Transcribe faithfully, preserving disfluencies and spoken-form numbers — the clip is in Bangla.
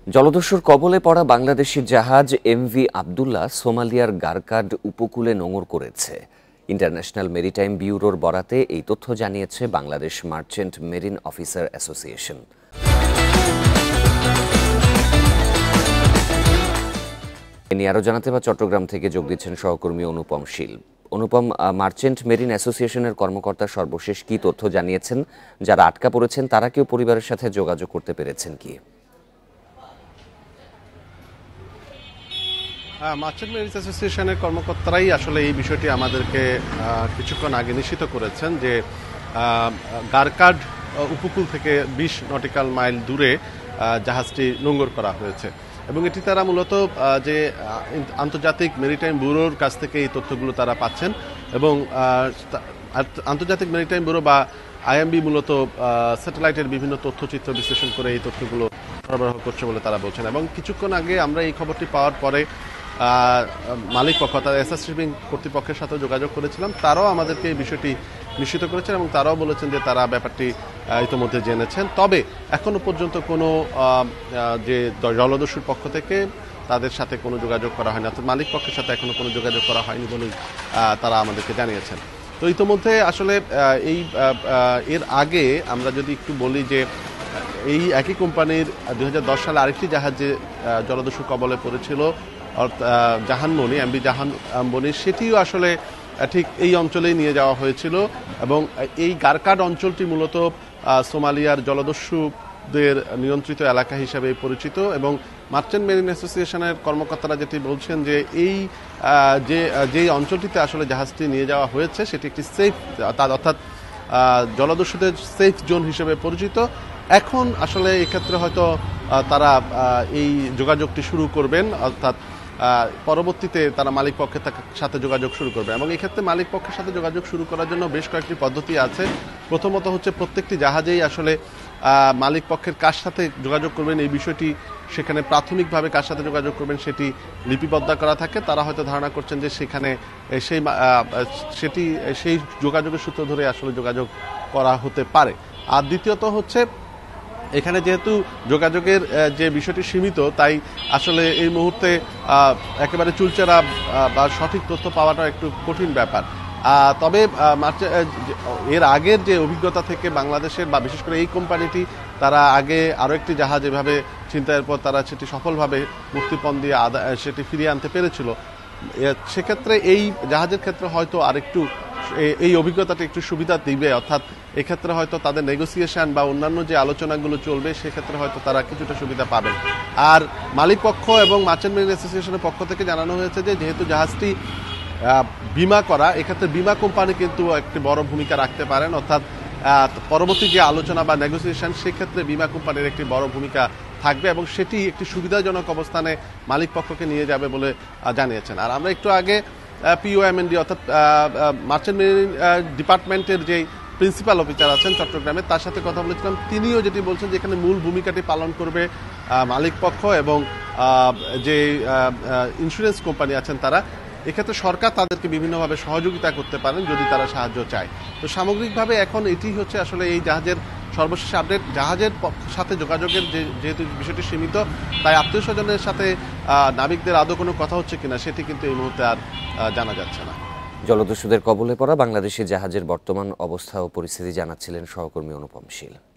জলদস্যুর কবলে পড়া বাংলাদেশি জাহাজ এমভি আবদুল্লাহ সোমালিয়ার গারকাড উপকূলে নোঙর করেছে। ইন্টারন্যাশনাল মেরিটাইম ব্যুরোর বরাতে এই তথ্য জানিয়েছে Bangladesh merchant marine officer association. এ নিয়ে আরও জানাতে বা চট্টগ্রাম থেকে যোগ দিচ্ছেন সহকর্মী অনুপম শীল। অনুপম, মার্চেন্ট মেরিন অ্যাসোসিয়েশনের কর্মকর্তা সর্বশেষ কি তথ্য জানিয়েছেন? যারা আটকা পড়েছেন তারা কেউ পরিবারের সাথে যোগাযোগ করতে পেরেছেন কি? মার্চেন্ট মেরিন অ্যাসোসিয়েশনের কর্মকর্তারাই আসলে এই বিষয়টি আমাদেরকে কিছুক্ষণ আগে নিশ্চিত করেছেন যে গারকাড উপকূল থেকে বিশ নটিক্যাল মাইল দূরে জাহাজটি নোঙর করা হয়েছে এবং এটি তারা মূলত যে আন্তর্জাতিক মেরিটাইম ব্যুরোর কাছ থেকে এই তথ্যগুলো তারা পাচ্ছেন এবং আন্তর্জাতিক মেরিটাইম ব্যুরো বা আইএমবি মূলত স্যাটেলাইটের বিভিন্ন তথ্যচিত্র বিশ্লেষণ করে এই তথ্যগুলো সরবরাহ করছে বলে তারা বলছেন। এবং কিছুক্ষণ আগে আমরা এই খবরটি পাওয়ার পরে মালিক পক্ষ অর্থাৎ এসএস শিপিং কর্তৃপক্ষের সাথে যোগাযোগ করেছিলাম, তারাও আমাদেরকে এই বিষয়টি নিশ্চিত করেছেন এবং তারাও বলেছেন যে তারা ব্যাপারটি ইতিমধ্যে জেনেছেন। তবে এখনো পর্যন্ত কোনো যে জলদস্যুর পক্ষ থেকে তাদের সাথে কোনো যোগাযোগ করা হয়নি, অর্থাৎ মালিক পক্ষের সাথে এখনো কোনো যোগাযোগ করা হয়নি বলেই তারা আমাদেরকে জানিয়েছেন। তো ইতিমধ্যে আসলে এই এর আগে আমরা যদি একটু বলি যে এই একই কোম্পানির দুই হাজার দশ সালে আরেকটি জাহাজ যে জলদস্যুর কবলে পড়েছিল জাহানমণি এমবি জাহানমণি, সেটিও আসলে ঠিক এই অঞ্চলেই নিয়ে যাওয়া হয়েছিল এবং এই গারকাড অঞ্চলটি মূলত সোমালিয়ার জলদস্যুদের নিয়ন্ত্রিত এলাকা হিসেবে পরিচিত এবং মার্চেন্ট মেরিন অ্যাসোসিয়েশনের কর্মকর্তারা যেটি বলছেন যে এই যে যেই অঞ্চলটিতে আসলে জাহাজটি নিয়ে যাওয়া হয়েছে সেটি একটি সেফ অর্থাৎ জলদস্যুদের সেফ জোন হিসেবে পরিচিত। এখন আসলে এক্ষেত্রে হয়তো তারা এই যোগাযোগটি শুরু করবেন, অর্থাৎ পরবর্তীতে তারা মালিক পক্ষের সাথে যোগাযোগ শুরু করবে এবং এক্ষেত্রে মালিক পক্ষের সাথে যোগাযোগ শুরু করার জন্য বেশ কয়েকটি পদ্ধতি আছে। প্রথমত হচ্ছে প্রত্যেকটি জাহাজেই আসলে মালিক পক্ষের কার সাথে যোগাযোগ করবেন এই বিষয়টি সেখানে প্রাথমিকভাবে কার সাথে যোগাযোগ করবেন সেটি লিপিবদ্ধ করা থাকে। তারা হয়তো ধারণা করছেন যে সেখানে সেই সেটি সেই যোগাযোগের সূত্র ধরে আসলে যোগাযোগ করা হতে পারে। আর দ্বিতীয়ত হচ্ছে এখানে যেহেতু যোগাযোগের যে বিষয়টি সীমিত, তাই আসলে এই মুহূর্তে একেবারে চুলচেরা বা সঠিক তথ্য পাওয়াটা একটু কঠিন ব্যাপার। তবে এর আগের যে অভিজ্ঞতা থেকে বাংলাদেশের বা বিশেষ করে এই কোম্পানিটি তারা আগে আরও একটি জাহাজ এভাবে ছিনতাইয়ের পর তারা সেটি সফলভাবে মুক্তিপণ দিয়ে আদায় সেটি ফিরিয়ে আনতে পেরেছিল। সেক্ষেত্রে এই জাহাজের ক্ষেত্রে হয়তো আরেকটু এই অভিজ্ঞতাটা একটু সুবিধা দিবে, অর্থাৎ এক্ষেত্রে হয়তো তাদের নেগোসিয়েশন বা অন্যান্য যে আলোচনাগুলো চলবে সেক্ষেত্রে হয়তো তারা কিছুটা সুবিধা পাবেন। আর মালিক পক্ষ এবং মার্চেন্ট মেরিন অ্যাসোসিয়েশনের পক্ষ থেকে জানানো হয়েছে যে যেহেতু জাহাজটি বিমা করা, এক্ষেত্রে বিমা কোম্পানি কিন্তু একটি বড় ভূমিকা রাখতে পারেন, অর্থাৎ পরবর্তী যে আলোচনা বা নেগোসিয়েশন সেক্ষেত্রে বিমা কোম্পানির একটি বড় ভূমিকা থাকবে এবং সেটি একটি সুবিধাজনক অবস্থানে মালিক পক্ষকে নিয়ে যাবে বলে জানিয়েছেন। আর আমরা একটু আগে পিওএমএনডি অর্থাৎ মার্চেন্ট মেরিন ডিপার্টমেন্টের যে প্রিন্সিপাল অফিসার আছেন চট্টগ্রামে, তার সাথে কথা বলেছিলাম। তিনিও যেটি বলছেন যে এখানে মূল ভূমিকাটি পালন করবে মালিক পক্ষ এবং যে ইন্স্যুরেন্স কোম্পানি আছেন তারা। এক্ষেত্রে সরকার তাদেরকে বিভিন্নভাবে সহযোগিতা করতে পারেন যদি তারা সাহায্য চায়। তো সামগ্রিকভাবে এখন এটি হচ্ছে আসলে এই জাহাজের সর্বশেষ আপডেট। জাহাজের সাথে যোগাযোগের যে যেহেতু বিষয়টি সীমিত, তাই আত্মীয় স্বজনের সাথে নাবিকদের আদৌ কোনো কথা হচ্ছে কিনা সেটি কিন্তু এই মুহূর্তে আর জানা যাচ্ছে না। জলদস্যুদের কবলে পড়া বাংলাদেশি জাহাজের বর্তমান অবস্থা ও পরিস্থিতি জানাচ্ছিলেন সহকর্মী অনুপম শীল।